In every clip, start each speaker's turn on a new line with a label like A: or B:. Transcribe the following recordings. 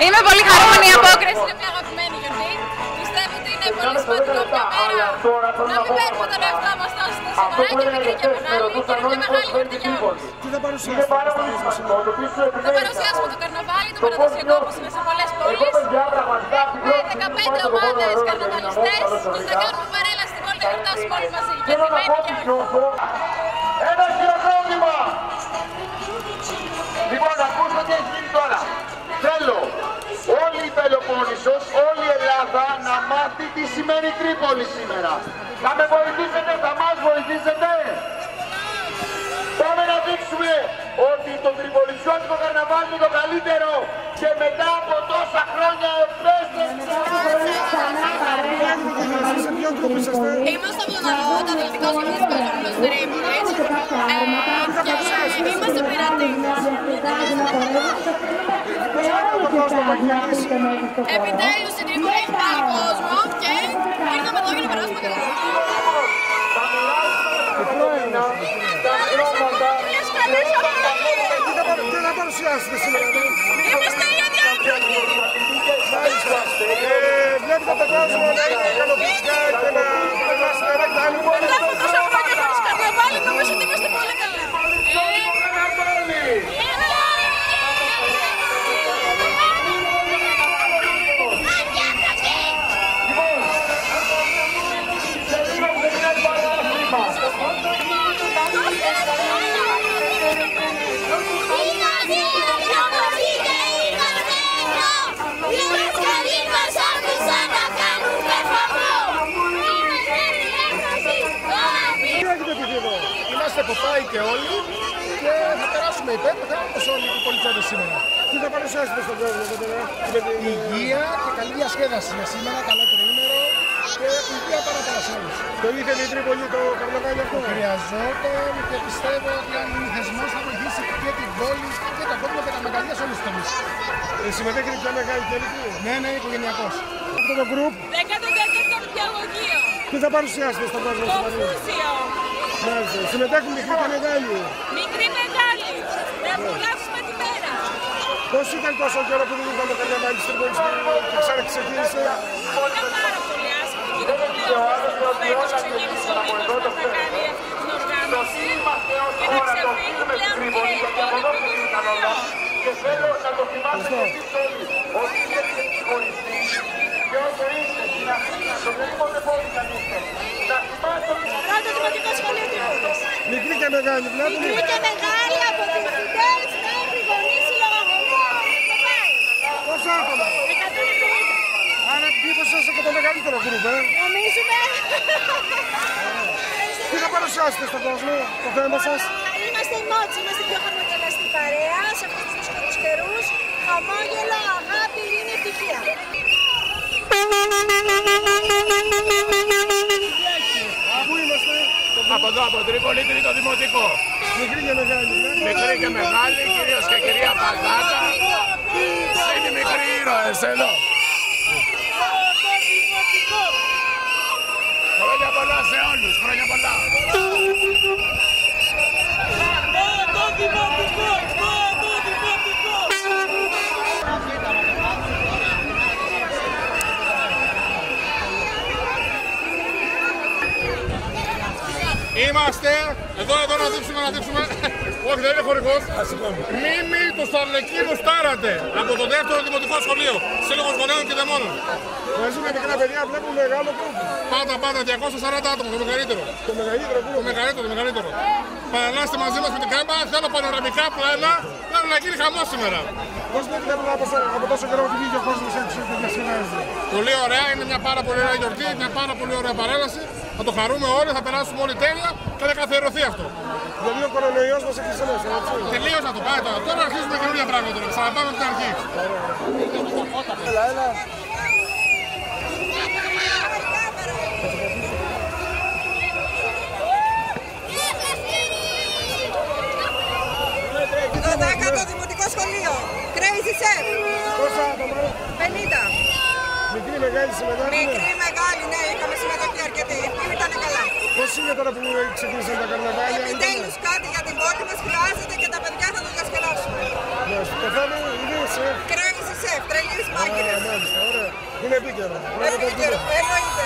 A: Είμαι πολύ χαρούμενη η απόκριση.
B: Είναι μια αγαπημένη γιορτή. Πιστεύω ότι είναι πολύ σημαντικό μια μέρα να μην παίρνουμε τον εαυτό μας τόσο σοβαρά και μικρή και μεγάλη. Και είναι μια μεγάλη γιορτή για όλους.
C: Τι θα παρουσιάσουμε?
B: Θα παρουσιάσουμε το καρναβάλι, το παραδοσιακό όπως είναι σε πολλές πόλεις. Με 15 ομάδες καρναβαλιστές και θα κάνουμε παρέλαση στην πόλη να γιορτάσουμε όλοι μαζί. Γεννημένοι και όλοι.
D: Ένα χειροκρότημα! Λοιπόν, ακούστε τι έχει γίνει τώρα. Θέλω όλη η Πελοπόννησος, όλη η Ελλάδα να μάθει τι σημαίνει Τρίπολη σήμερα. Θα με βοηθήσετε, θα μας βοηθήσετε. Πάμε να δείξουμε ότι το τριπολιτσιώτικο καρναβάλι είναι το καλύτερο και μετά από τόσα χρόνια επέστρεψε.
B: Είμαστε από τον ΑΛΟ, το Αθλητικό Σχολείο Πελοπόννησος Τρίπολης και είμαστε πειρατές. Επιτέλους στην Τρίπολη έχει πάρει κόσμο και ήρθαμε εδώ για να περάσουμε καλά.
C: Τι θα παρουσιάσετε σήμερα?
B: Είμαστε οι αδιάκριτοι.
C: Βλέπετε τον κόσμο να είναι ικανοποιητικά και να περάσει ένα κτάλιμο.
B: Μετά από τόσα χρόνια χωρίς καρναβάλι νομίζω ότι είμαστε πολύ καλά.
C: Είμαστε Ποπάοι και όλοι και θα περάσουμε υπέροχα όπως όλοι οι πολιτσότες σήμερα. Τι θα παρουσιάσετε στον κόσμο τώρα? Υγεία και καλή διασκέδαση για σήμερα, καλό τριήμερο και υγεία πάρα σε όλους. Το ήθελε η Τρίπολη το καρναβάλι αυτό? Χρειαζόταν και πιστεύω ότι αν είναι θεσμός θα βοηθήσει και την πόλη και τα κόμματα και τα μεγαλεία σε όλους τους τομείς. Συμμετέχετε πια μεγάλη και μικρή? Ναι, οικογενειακός. Αυτό το γκρουπ
B: 14ο πιαγωγείο.
C: τι θα παρουσιάσετε στον κόσμο?
B: Κομφούσιο.
C: Συμμετέχουν μικροί και μεγάλοι.
B: Μικροί μεγάλοι. Να απολαύσουμε τη μέρα.
C: Πώς ήταν τόσο καιρό που δεν ήταν το καρναβάλι στην πόλη και ξαναξεκίνησε?
B: Ήταν πάρα πολύ άσχημο και ήταν πολύ όμορφο φέτος ξεκίνησε ο Δήμος που θα κάνει αυτή την οργάνωση και να ξεφύγει πλέον και αυτό είναι πολύ ωραίο.
D: Και θέλω να το θυμάστε εσείς όλοι, ότι είστε ξεχωριστοί και όσο είστε στην Αθήνα, στο οποιοδήποτε πόλη να είστε, να θυμάστε ότι
B: Πρώτο Δημοτικό Σχολείο Τρίπολης.
C: Μικροί και μεγάλοι, βλέπουμε.
B: Μικροί και μεγάλοι από διευθυντές μέχρι γονείς συλλογαγωγών.
C: Πόσα άτομα?
B: 170.
C: Άρα μήπως είστε και το μεγαλύτερο γκρουπ,
B: Νομίζουμε.
C: Τι θα παρουσιάσετε στον κόσμο, το θέμα σας?
B: Είμαστε οι Μότσι, είμαστε η πιο χαμογελαστή παρέα σε αυτούς τους δύσκολους καιρούς. Χαμόγελο, αγάπη, ειρήνη, ευτυχία.
C: Πού είμαστε?
E: Από εδώ, από Τρίπολη, τρίτο δημοτικό.
C: Μικροί και μεγάλοι.
E: Μικροί και μεγάλοι, κυρίως και κυρία Πατάτα. Είναι οι μικροί ήρωες εδώ. Χρόνια πολλά σε όλους, χρόνια πολλά.
C: Είμαστε εδώ να δείξουμε. Όχι, δεν είναι χορηγός. Μίμη του Σταρλεκίνου Στάρατε από το δεύτερο δημοτικό σχολείο. Σύλλογος Γονέων και Δαιμόνων. Μαζί με μικρά παιδιά βλέπουμε μεγάλο κόμμα. Πάντα, 240 άτομα, το μεγαλύτερο. Το μεγαλύτερο. Παραλάστε μαζί μας με την κάμπα, θέλω πανοραμικά πλάνα, θέλω να γίνει χαμός σήμερα. Πώς βλέπετε από τόσο καιρό ότι βγήκε ο κόσμος έξω και διασκεδάζει? Πολύ ωραία, είναι μια πάρα πολύ ωραία γιορτή, μια πάρα πολύ ωραία παρέλαση. Θα το χαρούμε όλοι, θα περάσουμε όλοι τέλεια και θα καθιερωθεί αυτό. Δηλαδή ο κορονοϊός μας έχει μέσα, έτσι? Τελείως να το πάει τώρα. Τώρα αρχίζουμε καινούργια πράγματα τώρα. Ξαναπάμε από την αρχή. Έλα.
F: Το 10ο Δημοτικό Σχολείο. Crazy Chef.
C: Πόσα άτομα?
F: 50.
C: Μικρή, μεγάλη συμμετοχή.
F: Μικρή, μεγάλη, ναι, είχαμε συμμετοχή αρκετή. Ήταν καλά.
C: Πώς είναι τώρα που ξεκίνησαν τα καρναβάλια?
F: Επιτέλους κάτι για την πόλη μας χρειάζεται και τα παιδιά θα το διασκεδάσουν.
C: Το θέμα είναι σεφ.
F: Crazy Chef, τρελή Κύριος.
A: Είναι επίκαιρο.
F: Επίκαιρο, εννοείται.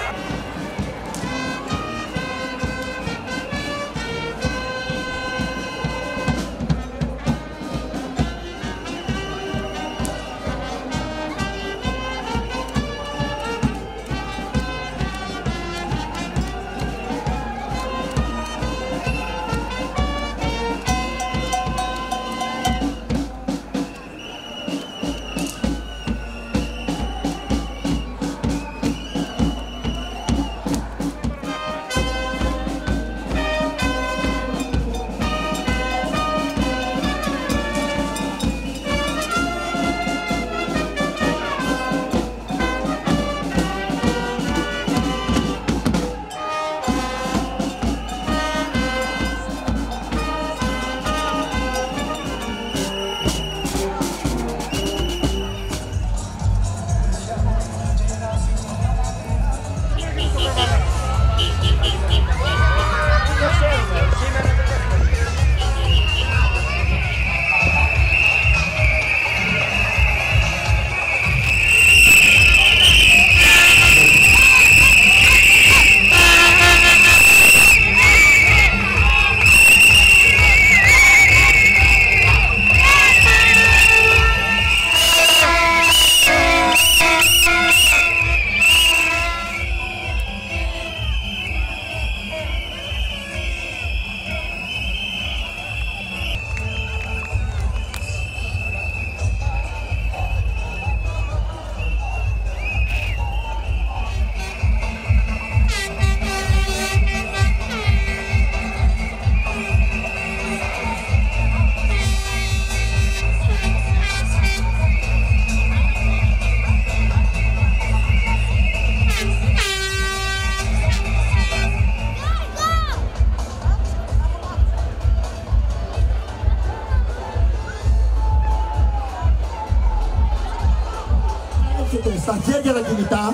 G: Στα χέρια τα κινητά,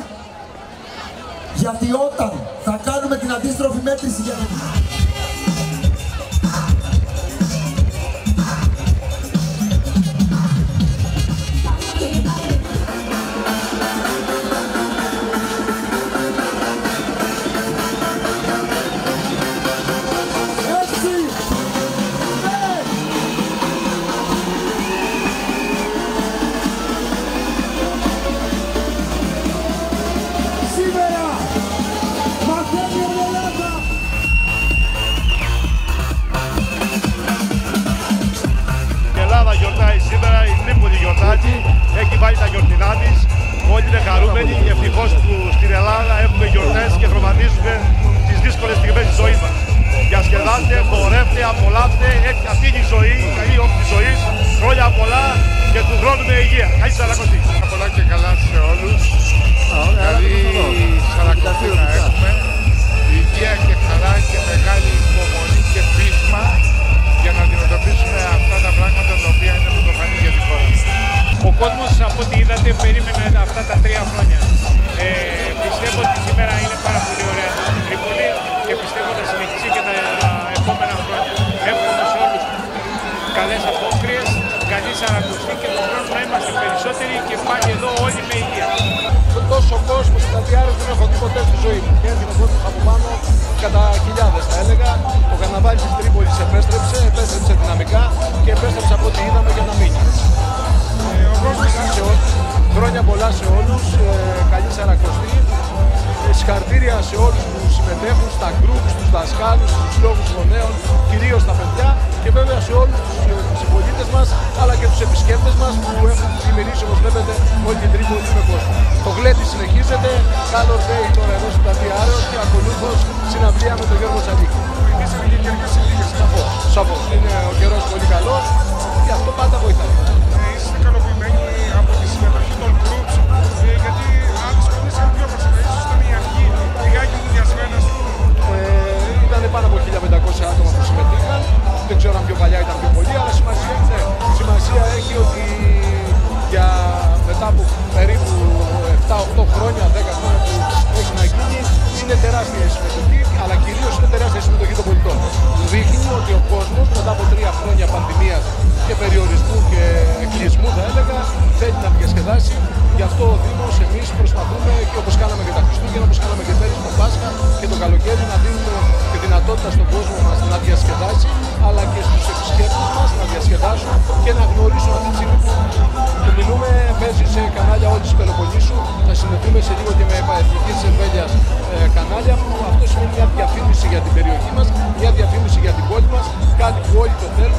G: γιατί όταν θα κάνουμε την αντίστροφη μέτρηση για την...
H: Έχει βάλει τα γιορτινά της, όλοι είναι χαρούμενοι. Ευτυχώς που στην Ελλάδα έχουμε γιορτές και χρωματίζουμε τις δύσκολες στιγμές της ζωής μας. Διασκεδάστε, χορεύτε, απολαύστε. Αυτή είναι η ζωή, καλή όψη της ζωής. Χρόνια πολλά και του χρόνου με υγεία. Καλή Σαρακοστή.
C: Πολλά και καλά σε όλους. Καλή Σαρακοστή να έχουμε. Υγεία και χαρά και μεγάλη υπομονή και πείσμα για να αντιμετωπίσουμε αυτά τα πράγματα τα οποία είναι πρωτοφανή για τη χώρα.
I: Ο κόσμος, από ό,τι είδατε, περίμενε αυτά τα 3 χρόνια. Πιστεύω ότι σήμερα είναι πάρα πολύ ωραία στην Τρίπολη και πιστεύω ότι θα συνεχίσει και τα επόμενα χρόνια. Εύχομαι σε όλους καλές απόκριες, καλή Σαρακοστή και τον χρόνο να είμαστε περισσότεροι και πάλι εδώ όλοι με υγεία.
A: Τόσο κόσμο στα διάρκεια δεν έχω δει ποτέ στη ζωή μου. Και έρχεται ο κόσμος από πάνω κατά χιλιάδες θα έλεγα. Ο καρναβάλης της Τρίπολης επέστρεψε δυναμικά και επέστρεψε από ό,τι είδαμε για να μείνει. Χρόνια πολλά σε όλους, καλή Σαρακοστή. Συγχαρητήρια σε όλους που συμμετέχουν στα γκρουπ, στους δασκάλους, στους συλλόγους γονέων, κυρίως τα παιδιά και βέβαια σε όλους τους συμπολίτες μας αλλά και τους επισκέπτες μας που έχουν πλημμυρίσει, όπως βλέπετε, όλη την Τρίπολη με κόσμο. Το γλέντι συνεχίζεται, Color Day τώρα εδώ στην πλατεία Άρεως και ακολούθως συναυλία με τον Γιώργο Τσαλίκη. Σαφώς, είναι ο καιρός πολύ καλός και αυτό πάντα βοηθάει.
C: Είστε ικανοποιημένοι από τη συμμετοχή των groups, γιατί αν τις κοντές είναι πιο προσωπικά, ίσως ήταν η αρχή, λιγάκι μουδιασμένες.
A: Ήταν πάνω από 1500 άτομα που συμμετείχαν, δεν ξέρω αν πιο παλιά ήταν πιο πολλοί, αλλά σημασία έχει ότι για μετά από περίπου 7-8 χρόνια, 10 χρόνια που έχει να γίνει, είναι τεράστια η συμμετοχή, αλλά κυρίως είναι τεράστια η συμμετοχή των πολιτών. Δείχνει ότι ο κόσμος μετά από 3 χρόνια πανδημίας και περιορισμού και εκκλεισμού, θα έλεγα, θέλει να διασκεδάσει Γι' αυτό ο Δήμος, εμείς προσπαθούμε, και όπως κάναμε και τα Χριστούγεννα, όπως κάναμε και πέρυσι το Πάσχα και το καλοκαίρι, να δίνουμε τη δυνατότητα στον κόσμο μας να διασκεδάσει, αλλά και στους επισκέπτες μας να διασκεδάσουν και να γνωρίσουν αυτή τη στιγμή που μιλούμε. Παίζει σε κανάλια όλης της Πελοποννήσου. Θα συνδεθούμε σε λίγο και με Εθνική της Εμβέλειας κανάλια, που αυτό σημαίνει μια διαφήμιση για την περιοχή μας, μια διαφήμιση για την πόλη μας, κάτι που όλοι το θέλουν.